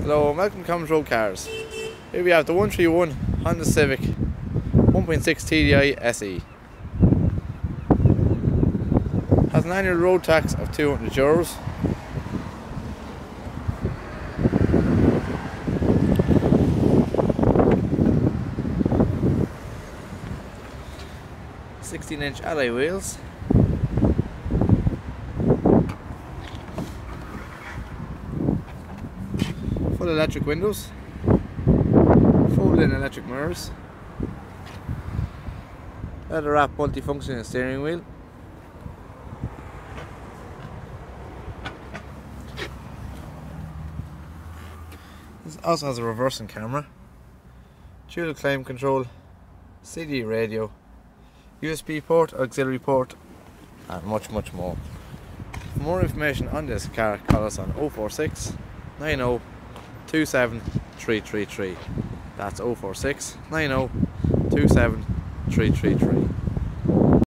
Hello and welcome to Road Cars. Here we have the 131 Honda Civic 1.6 TDI SE. Has an annual road tax of €200. "16" alloy wheels. Full electric windows. Fold-in electric mirrors. Leather wrap multifunctional steering wheel. This also has a reversing camera, dual climate control, CD radio, USB port, auxiliary port, and much more. For more information on this car, call us on 046 90 27 333. That's 046 90 27 333.